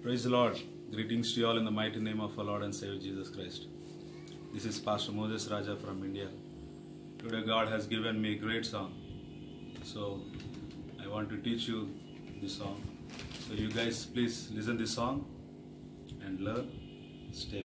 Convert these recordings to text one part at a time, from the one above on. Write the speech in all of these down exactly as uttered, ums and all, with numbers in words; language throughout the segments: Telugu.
Praise the Lord. Greetings to you all in the mighty name of our Lord and Savior Jesus Christ. This is Pastor Moses Raja from India. Today God has given me a great song. So I want to teach you this song. So you guys please listen this song and learn. Stay.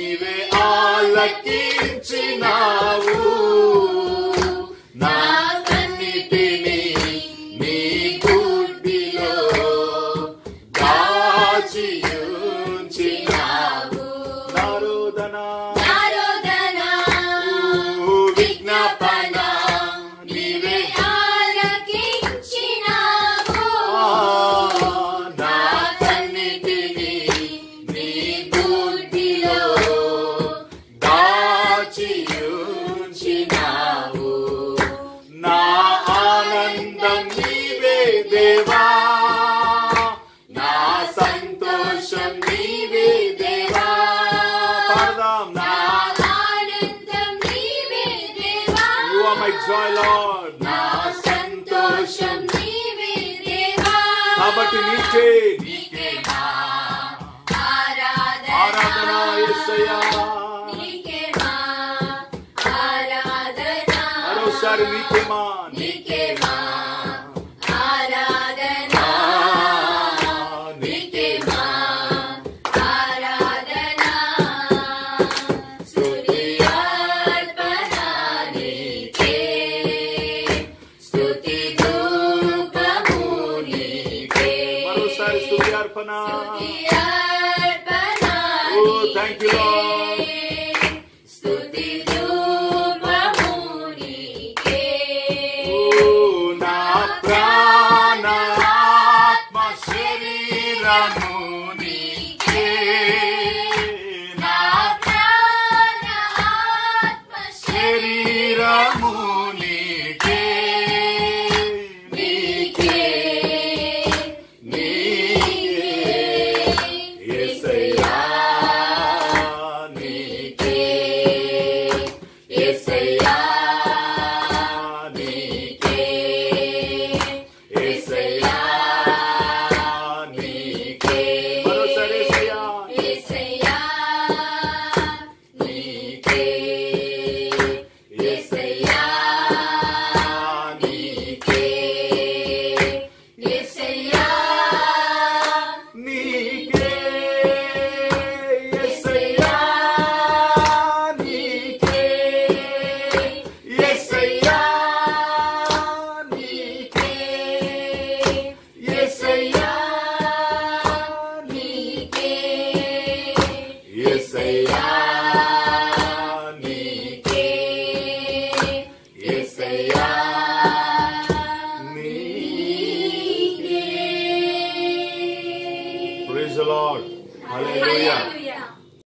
ఆలకించినావు నా నీకే మా ఆరాధన ఆరాధన యేసయ్యా నీకే మా ఆరాధన మరోసారి నీకే మా నీకే మా ఆరాధన నీకే మా ఆరాధన స్తుతి అర్పణ నీకే స్తుతి ధూపము నీకే మరోసారి స్తుతి అర్పణ స్తుతి అర్పణ ఓ థాంక్ యూ లార్డ్ స్తుతి ధూపము నీకే ఓ నా ప్రాణ ఆత్మ శరీరము నీకే నా ప్రాణ ఆత్మ శరీరము నీకే నీకే నీకే యేసయ్యా నీకే యేసయ్యా నీకే యేసయ్యా నీకే మరోసారి యేసయ్యా యేసయ్యా నీకే యేసయ్యా నీకే యేసయ్యా నీకే యేసయ్యా నీకే యేసయ్యా నీకే యేసయ్యా నీకే యేసయ్యా నీకే యేసయ్యా నీకే Praise the Lord. Hallelujah.